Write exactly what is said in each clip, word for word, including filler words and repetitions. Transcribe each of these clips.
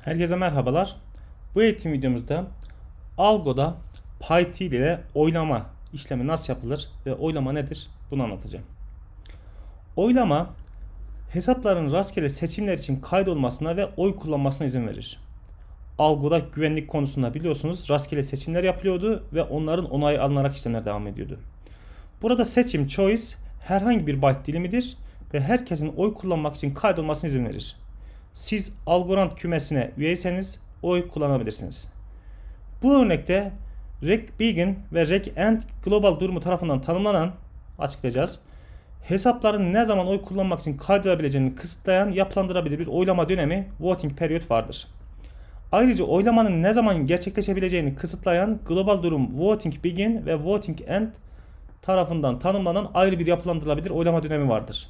Herkese merhabalar. Bu eğitim videomuzda Algo'da PyTil ile oylama işlemi nasıl yapılır ve oylama nedir bunu anlatacağım. Oylama hesapların rastgele seçimler için kaydolmasına ve oy kullanmasına izin verir. Algo'da güvenlik konusunda biliyorsunuz rastgele seçimler yapılıyordu ve onların onayı alınarak işlemler devam ediyordu. Burada seçim choice herhangi bir byte dilimidir ve herkesin oy kullanmak için kaydolmasına izin verir. Siz Algorand kümesine üyeyseniz oy kullanabilirsiniz. Bu örnekte reg begin ve reg end global durumu tarafından tanımlanan, açıklayacağız, hesapların ne zaman oy kullanmak için kaydolabileceğini kısıtlayan yapılandırabilir bir oylama dönemi voting period vardır. Ayrıca oylamanın ne zaman gerçekleşebileceğini kısıtlayan global durum voting begin ve voting end tarafından tanımlanan ayrı bir yapılandırılabilir oylama dönemi vardır.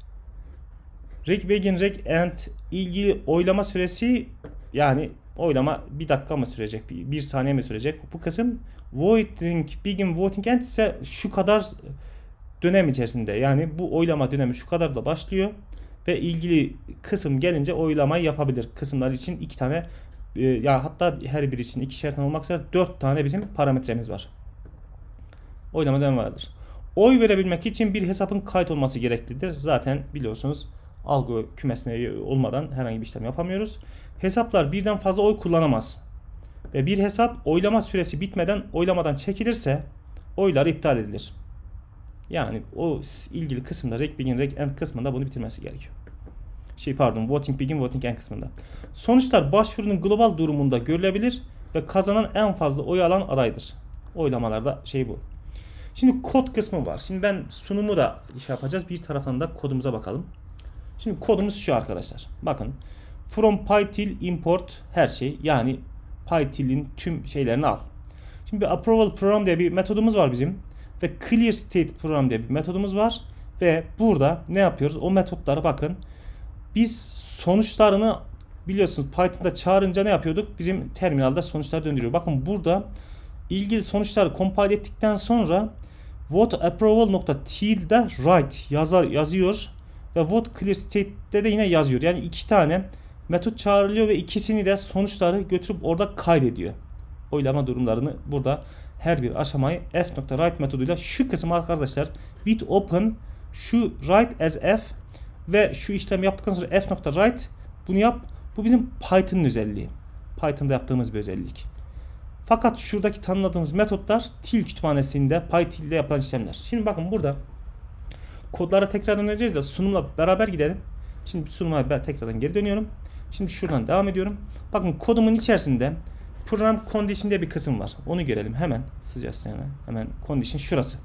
Reg begin, reg end ilgili oylama süresi, yani oylama bir dakika mı sürecek, bir, bir saniye mi sürecek? Bu kısım voting begin, voting end ise şu kadar dönem içerisinde, yani bu oylama dönemi şu kadar da başlıyor ve ilgili kısım gelince oylamayı yapabilir. Kısımlar için iki tane, e, yani hatta her biri için ikişer tane olmak üzere dört tane bizim parametremiz var. Oylama dönemi vardır. Oy verebilmek için bir hesabın kayıt olması gereklidir. Zaten biliyorsunuz Algo kümesine olmadan herhangi bir işlem yapamıyoruz. Hesaplar birden fazla oy kullanamaz. Ve bir hesap oylama süresi bitmeden oylamadan çekilirse oylar iptal edilir. Yani o ilgili kısımda reg begin, reg end kısmında bunu bitirmesi gerekiyor. Şey pardon, voting begin, voting end kısmında. Sonuçlar başvurunun global durumunda görülebilir ve kazanan en fazla oy alan adaydır. Oylamalarda şey bu. Şimdi kod kısmı var. Şimdi ben sunumu da şey yapacağız. Bir taraftan da kodumuza bakalım. Şimdi kodumuz şu arkadaşlar. Bakın. From PyTil import her şey. Yani PyTil'in tüm şeylerini al. Şimdi bir approval program diye bir metodumuz var bizim. Ve clear state program diye bir metodumuz var. Ve burada ne yapıyoruz? O metotlara bakın. Biz sonuçlarını biliyorsunuz Python'da çağırınca ne yapıyorduk? Bizim terminalde sonuçları döndürüyor. Bakın burada ilgili sonuçları compile ettikten sonra vote approval.til'de write yazar, yazıyor. Ve vote clear state'de de yine yazıyor. Yani iki tane metot çağrılıyor ve ikisini de sonuçları götürüp orada kaydediyor. Oylama durumlarını burada her bir aşamayı f.write metoduyla şu kısım arkadaşlar with open şu write as f ve şu işlemi yaptıktan sonra f.write bunu yap. Bu bizim Python'ın özelliği. Python'da yaptığımız bir özellik. Fakat şuradaki tanımladığımız metotlar til kütüphanesinde PyTil'de yapılan işlemler. Şimdi bakın burada kodlara tekrar döneceğiz de sunumla beraber gidelim. Şimdi sunuma ben tekrardan geri dönüyorum. Şimdi şuradan devam ediyorum. Bakın kodumun içerisinde program condition diye bir kısım var. Onu görelim hemen. Sıcağız yani. Hemen condition şurası.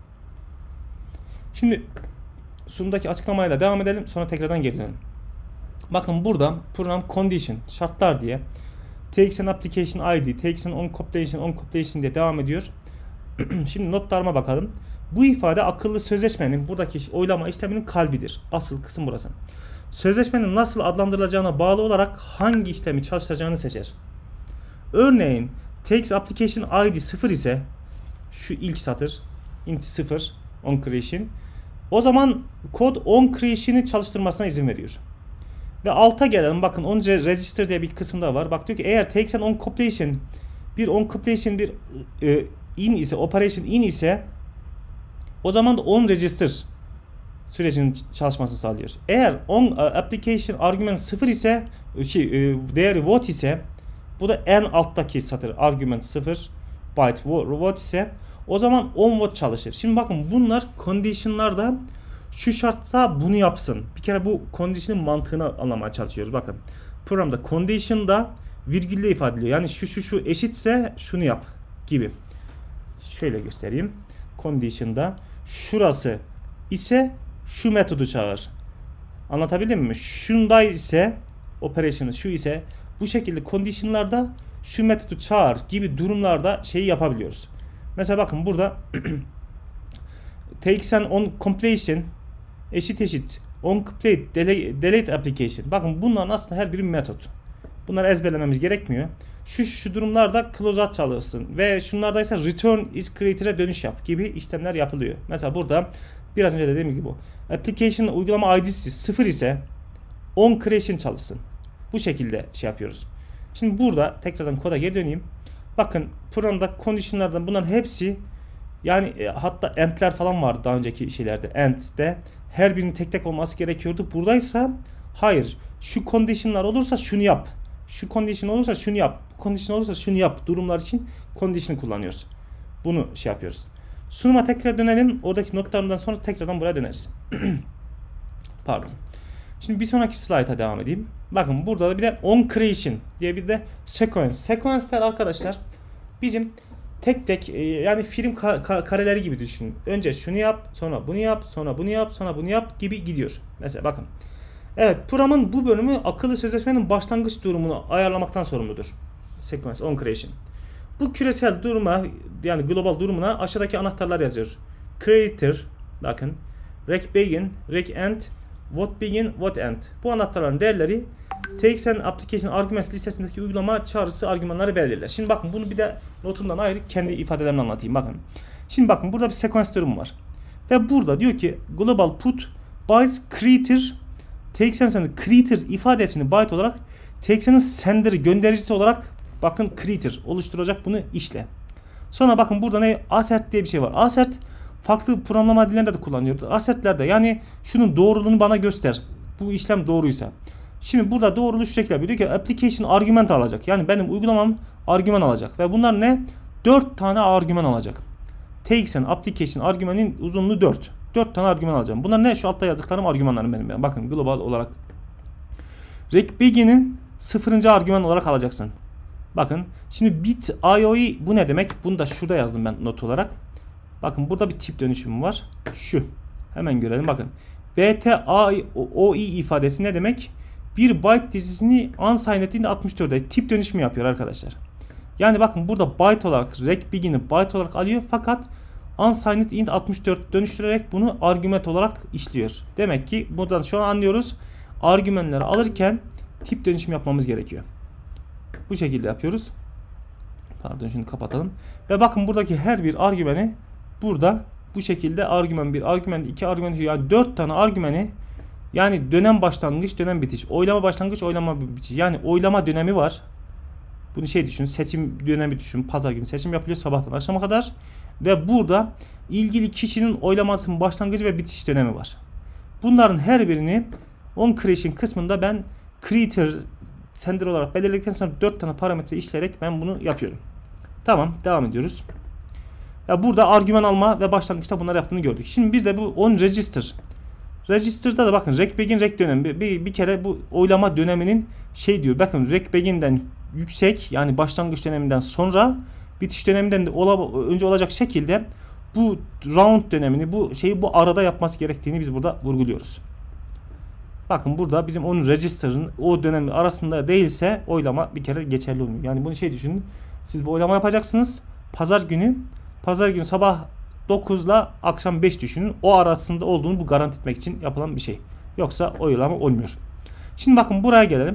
Şimdi sunumdaki açıklamayla devam edelim. Sonra tekrardan geri dönelim. Bakın burada program condition şartlar diye takes an application I D, takes an on completion, on completion diye devam ediyor. Şimdi notlarıma bakalım. Bu ifade akıllı sözleşmenin buradaki oylama işleminin kalbidir. Asıl kısım burası. Sözleşmenin nasıl adlandırılacağına bağlı olarak hangi işlemi çalıştıracağını seçer. Örneğin takes application I D sıfır ise şu ilk satır int sıfır on creation, o zaman kod on creation'ı çalıştırmasına izin veriyor. Ve alta gelelim, bakın on register diye bir kısımda var. Bak diyor ki eğer takes an on completion bir on completion bir e, in ise, operation in ise o zaman da on register sürecinin çalışmasını sağlıyor. Eğer on application argument sıfır ise, şey, değeri vote ise, bu da en alttaki satır argument sıfır byte vote ise o zaman on vote çalışır. Şimdi bakın bunlar condition'larda şu şartsa bunu yapsın. Bir kere bu condition'ın mantığını anlamaya çalışıyoruz. Bakın programda condition'da virgülle ifade ediliyor. Yani şu şu şu eşitse şunu yap gibi. Şöyle göstereyim. Condition'da şurası ise şu metodu çağır. Anlatabildim mi? Şunda ise operation'ı şu ise bu şekilde condition'larda şu metodu çağır gibi durumlarda şeyi yapabiliyoruz. Mesela bakın burada takes an on completion eşit eşit on complete delete, delete application. Bakın bunların aslında her biri metot. Bunları ezberlememiz gerekmiyor. Şu şu durumlarda closeout çalışsın ve şunlarda ise return is creator'e dönüş yap gibi işlemler yapılıyor. Mesela burada biraz önce dediğim gibi bu. Application uygulama I D'si sıfır ise on creation çalışsın. Bu şekilde şey yapıyoruz. Şimdi burada tekrardan koda geri döneyim. Bakın programda condition'lardan bunların hepsi yani e, hatta and'ler falan vardı daha önceki şeylerde. And'de her birinin tek tek olması gerekiyordu. Buradaysa hayır. Şu condition'lar olursa şunu yap. Şu condition olursa şunu yap. Bu condition olursa şunu yap. Durumlar için condition kullanıyoruz. Bunu şey yapıyoruz. Sunuma tekrar dönelim. Oradaki notlarımdan sonra tekrardan buraya döneriz. Pardon. Şimdi bir sonraki slayta devam edeyim. Bakın burada da bir de on creation diye bir de sequence. Sequence'ler arkadaşlar bizim tek tek e, yani film ka ka kareleri gibi düşünün. Önce şunu yap, sonra bunu yap, sonra bunu yap, sonra bunu yap gibi gidiyor. Mesela bakın. Evet, programın bu bölümü akıllı sözleşmenin başlangıç durumunu ayarlamaktan sorumludur. Sequence on creation. Bu küresel duruma yani global durumuna aşağıdaki anahtarlar yazıyor. Creator, bakın, rec begin, rec end, what begin, what end. Bu anahtarların değerleri takes and application arguments listesindeki uygulama çağrısı argümanları belirler. Şimdi bakın bunu bir de notundan ayrı kendi ifadelerimle anlatayım. Bakın. Şimdi bakın burada bir sequence durumu var. Ve burada diyor ki global put bytes creator takes and creator ifadesini byte olarak takes and sender'i göndericisi olarak bakın creator oluşturacak, bunu işle. Sonra bakın burada ne? Assert diye bir şey var. Assert farklı programlama dillerinde de kullanıyordu. Assert'lerde yani şunun doğruluğunu bana göster. Bu işlem doğruysa. Şimdi burada doğruluğu şu şekilde diyor ki application argument alacak. Yani benim uygulamam argüman alacak. Ve bunlar ne? dört tane argüman alacak. Takes and application argümanın uzunluğu dört. dört tane argüman alacağım. Bunlar ne? Şu altta yazdıklarım argümanlarım benim. Yani bakın global olarak. Rec begin'in sıfırıncı argüman olarak alacaksın. Bakın şimdi bit I O E bu ne demek? Bunu da şurada yazdım ben not olarak. Bakın burada bir tip dönüşümü var. Şu. Hemen görelim bakın. B T O E ifadesi ne demek? Bir byte dizisini unsigned int altmış dört'e tip dönüşümü yapıyor arkadaşlar. Yani bakın burada byte olarak rec begin'i byte olarak alıyor fakat unsigned int altmış dört dönüştürerek bunu argüman olarak işliyor. Demek ki buradan şu an anlıyoruz. Argümanları alırken tip dönüşüm yapmamız gerekiyor. Bu şekilde yapıyoruz. Pardon şunu kapatalım. Ve bakın buradaki her bir argümanı burada bu şekilde argüman bir, argüman iki, argüman iki yani dört tane argümanı yani dönem başlangıç, dönem bitiş, oylama başlangıç, oylama bitiş. Yani oylama dönemi var. Bunu şey düşün, seçim dönemi düşün. Pazar günü seçim yapılıyor sabahtan akşama kadar. Ve burada ilgili kişinin oylamasının başlangıcı ve bitiş dönemi var. Bunların her birini on creation kısmında ben creator sender olarak belirledikten sonra dört tane parametre işleyerek ben bunu yapıyorum. Tamam, devam ediyoruz. Ya burada argüman alma ve başlangıçta bunları yaptığını gördük. Şimdi bir de bu on register. Register'da da bakın rec begin rec dönemi bir, bir kere bu oylama döneminin şey diyor. Bakın rec begin'den yüksek yani başlangıç döneminden sonra bitiş döneminden de ola, önce olacak şekilde bu round dönemini bu şeyi bu arada yapması gerektiğini biz burada vurguluyoruz. Bakın burada bizim onun register'ın o dönemi arasında değilse oylama bir kere geçerli olmuyor. Yani bunu şey düşünün. Siz bu oylama yapacaksınız. Pazar günü pazar günü sabah dokuzla akşam beş düşünün. O arasında olduğunu bu garanti etmek için yapılan bir şey. Yoksa oylama olmuyor. Şimdi bakın buraya gelelim.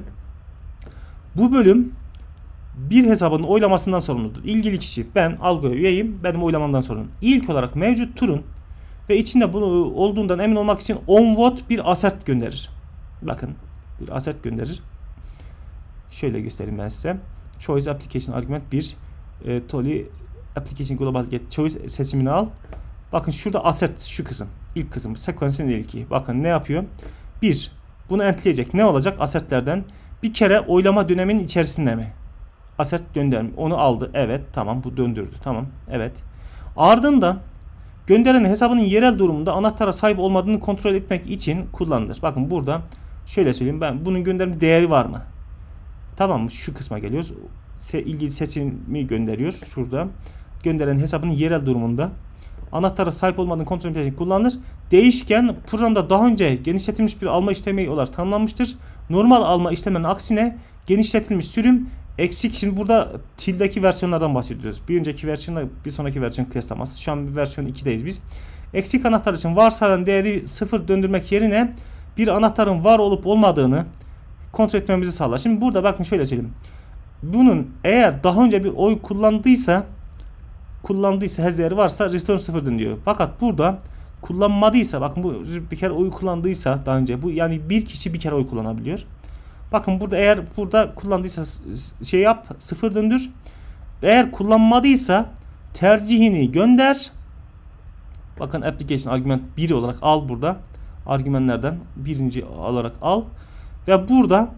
Bu bölüm bir hesabın oylamasından sorumludur. İlgili kişi ben algoya üyeyim. Benim oylamamdan sorumlu. İlk olarak mevcut turun ve içinde bunu olduğundan emin olmak için on vote bir assert gönderir. Bakın bir assert gönderir. Şöyle göstereyim ben size. Choice application argument bir e, toli application global get choice seçimini al. Bakın şurada assert şu kısım. İlk kısım. Sequence'in ilki. Bakın ne yapıyor? bir. Bunu entleyecek. Ne olacak? Assertlerden bir kere oylama döneminin içerisinde mi? Assert döndürme. Onu aldı. Evet. Tamam. Bu döndürdü. Tamam. Evet. Ardından gönderenin hesabının yerel durumunda anahtara sahip olmadığını kontrol etmek için kullanılır. Bakın burada şöyle söyleyeyim. Ben bunun gönderme değeri var mı? Tamam mı? Şu kısma geliyoruz. Se ilgili seçimi gönderiyor. Şurada. Gönderen hesabının yerel durumunda anahtara sahip olmadığını kontrol etmek için kullanılır. Değişken programda daha önce genişletilmiş bir alma işlemi olarak tanımlanmıştır. Normal alma işleminin aksine genişletilmiş sürüm eksik. Şimdi burada tildeki versiyonlardan bahsediyoruz. Bir önceki versiyonla bir sonraki versiyon kıyaslaması. Şu an versiyon iki'deyiz biz. Eksik anahtar için varsayılan değeri sıfır döndürmek yerine bir anahtarın var olup olmadığını kontrol etmemizi sağlar. Şimdi burada bakın şöyle söyleyeyim. Bunun eğer daha önce bir oy kullandıysa kullandıysa her değeri varsa return sıfır diyor. Fakat burada kullanmadıysa bakın bu bir kere oy kullandıysa daha önce bu yani bir kişi bir kere oy kullanabiliyor. Bakın burada eğer burada kullandıysa şey yap, sıfır döndür. Eğer kullanmadıysa tercihini gönder. Bakın application argüman bir olarak al burada. Argümanlardan birinci olarak al. Ve burada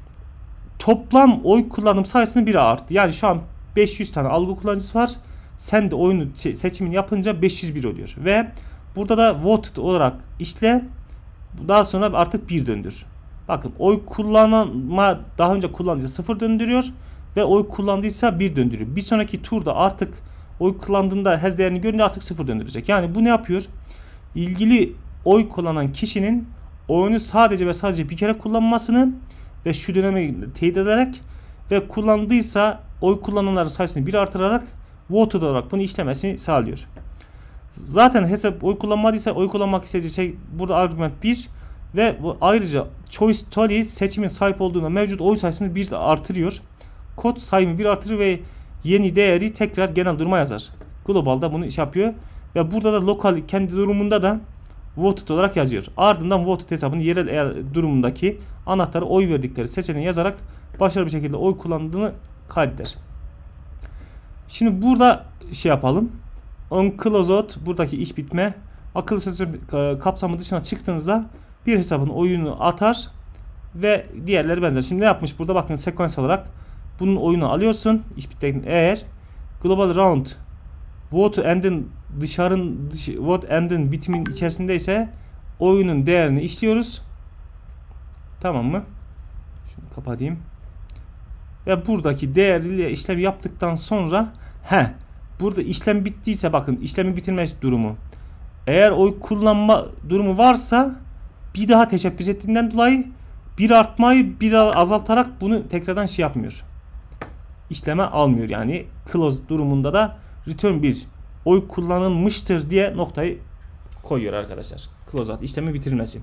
toplam oy kullanım sayısını bire arttı. Yani şu an beş yüz tane algı kullanıcısı var. Sen de oyunu seçimini yapınca beş yüz bir oluyor. Ve burada da voted olarak işle. Daha sonra artık bir döndür. Bakın oy kullanma daha önce kullandıysa sıfır döndürüyor. Ve oy kullandıysa bir döndürüyor. Bir sonraki turda artık oy kullandığında hez değerini görünce artık sıfır döndürecek. Yani bu ne yapıyor? İlgili oy kullanan kişinin oyunu sadece ve sadece bir kere kullanmasını ve şu dönemi teyit ederek ve kullandıysa oy kullananların sayısını bir artırarak voted olarak bunu işlemesini sağlıyor. Zaten hesap oy kullanmadıysa oy kullanmak istediği şey burada argüman bir ve bu ayrıca choice tally seçimin sahip olduğunda mevcut oy sayısını bir artırıyor. Kod sayımı bir artırır ve yeni değeri tekrar genel duruma yazar. Global'da bunu iş yapıyor ve burada da lokal kendi durumunda da voted olarak yazıyor. Ardından voted hesabını yerel durumundaki anahtarı oy verdikleri seçeneği yazarak başarılı bir şekilde oy kullandığını kaydeder. Şimdi burada şey yapalım. On close out buradaki iş bitme. Akıllı sistem kapsamı dışına çıktığınızda bir hesabın oyunu atar ve diğerleri benzer. Şimdi ne yapmış burada? Bakın sekans olarak bunun oyunu alıyorsun. İş bittikten eğer global round vote end'in dışarın dış, vote end'in bitimin içerisindeyse oyunun değerini işliyoruz. Tamam mı? Şunu kapatayım. Ve buradaki değerli işlem yaptıktan sonra he burada işlem bittiyse bakın işlemi bitirme durumu. Eğer oy kullanma durumu varsa bir daha teşebbüs ettiğinden dolayı bir artmayı bir azaltarak bunu tekrardan şey yapmıyor. İşleme almıyor. Yani close durumunda da return bir oy kullanılmıştır diye noktayı koyuyor arkadaşlar. Close out işlemi bitirmesi.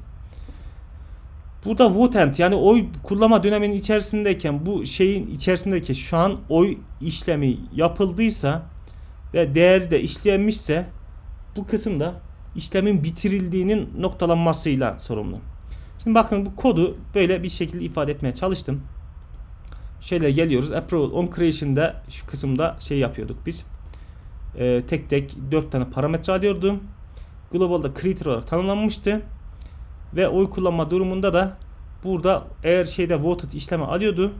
Burada vote end yani oy kullanma döneminin içerisindeyken bu şeyin içerisindeki şu an oy işlemi yapıldıysa ve değeri de işlenmişse bu kısımda işlemin bitirildiğinin noktalanmasıyla sorumlu. Şimdi bakın bu kodu böyle bir şekilde ifade etmeye çalıştım. Şöyle geliyoruz. Approval on creation'da şu kısımda şey yapıyorduk biz. Ee, tek tek dört tane parametre alıyordum. Global'da creator olarak tanımlanmıştı. Ve oy kullanma durumunda da burada eğer şeyde voted işlemi alıyordu.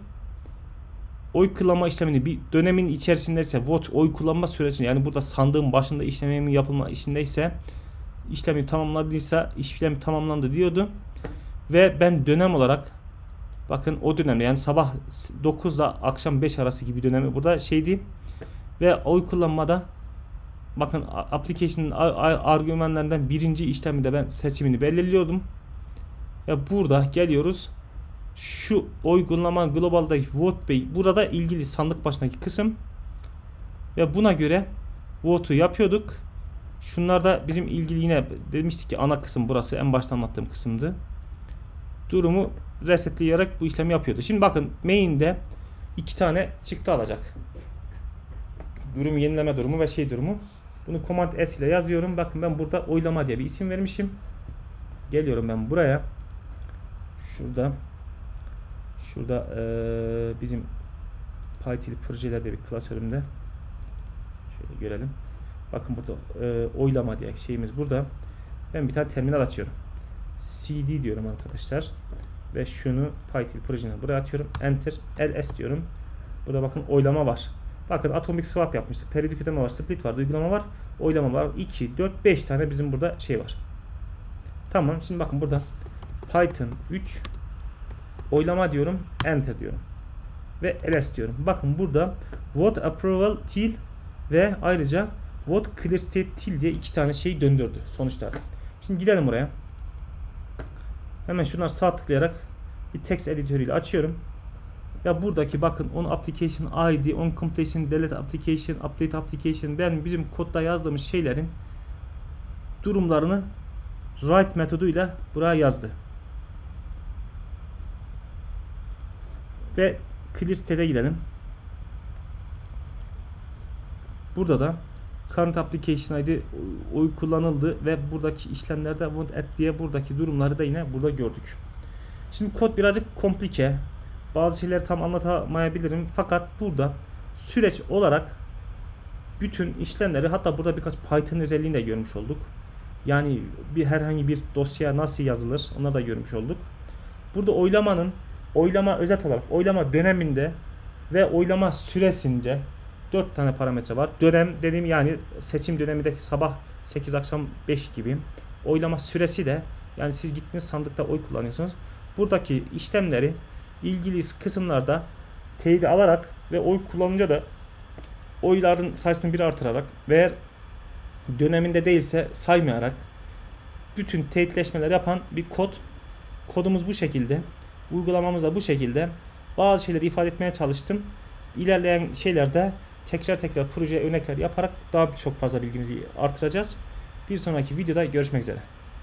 Oy kullanma işlemini bir dönemin içerisindeyse vote oy kullanma süresini yani burada sandığın başında işlemin yapılma işindeyse işlemi tamamladıysa işlem tamamlandı diyordu. Ve ben dönem olarak bakın o dönemde yani sabah dokuz ile akşam beş arası gibi dönemi burada şeydi. Ve oy kullanmada bakın application'ın argümanlarından birinci işlemi de ben seçimini belirliyordum. Ve burada geliyoruz. Şu oy kullanma globaldaki vote bey burada ilgili sandık başındaki kısım. Ve buna göre vote'u yapıyorduk. Şunlar da bizim ilgili yine demiştik ki ana kısım burası en başta anlattığım kısımdı. Durumu resetleyerek bu işlemi yapıyordu. Şimdi bakın main'de iki tane çıktı alacak. Durum yenileme durumu ve şey durumu. Bunu Command S ile yazıyorum. Bakın ben burada oylama diye bir isim vermişim. Geliyorum ben buraya. Şurada Şurada ee, bizim Python projelerde bir klasörümde şöyle görelim. Bakın burada e, oylama diye şeyimiz burada. Ben bir tane terminal açıyorum. C D diyorum arkadaşlar. Ve şunu Python projesine buraya atıyorum. Enter. L S diyorum. Burada bakın oylama var. Bakın atomic swap yapmıştık. Periyodik ödeme var. Split var. Uygulama var. Oylama var. iki, dört, beş tane bizim burada şey var. Tamam. Şimdi bakın burada Python üç oylama diyorum. Enter diyorum. Ve L S diyorum. Bakın burada vote approval till ve ayrıca vote clear state till diye iki tane şeyi döndürdü sonuçta. Şimdi gidelim buraya. Hemen şunları sağ tıklayarak bir text editörüyle açıyorum. Ya buradaki bakın on application I D, on completion, delete application, update application ben bizim kodda yazdığımız şeylerin durumlarını write metoduyla buraya yazdı. Ve clear state'e gidelim. Burada da current application I D oy kullanıldı ve buradaki işlemlerde want at diye buradaki durumları da yine burada gördük. Şimdi kod birazcık komplike. Bazı şeyleri tam anlatamayabilirim. Fakat burada süreç olarak bütün işlemleri, hatta burada birkaç Python özelliğini de görmüş olduk. Yani bir herhangi bir dosya nasıl yazılır onu da görmüş olduk. Burada oylamanın oylama özet olarak oylama döneminde ve oylama süresince dört tane parametre var. Dönem dediğim yani seçim dönemindeki sabah sekiz akşam beş gibi. Oylama süresi de yani siz gittiniz sandıkta oy kullanıyorsunuz. Buradaki işlemleri ilgili kısımlarda teyidi alarak ve oy kullanınca da oyların sayısını bir artırarak ve döneminde değilse saymayarak bütün teyitleşmeler yapan bir kod. Kodumuz bu şekilde. Uygulamamız da bu şekilde. Bazı şeyleri ifade etmeye çalıştım. İlerleyen şeylerde tekrar tekrar projeye örnekler yaparak daha çok fazla bilgimizi artıracağız. Bir sonraki videoda görüşmek üzere.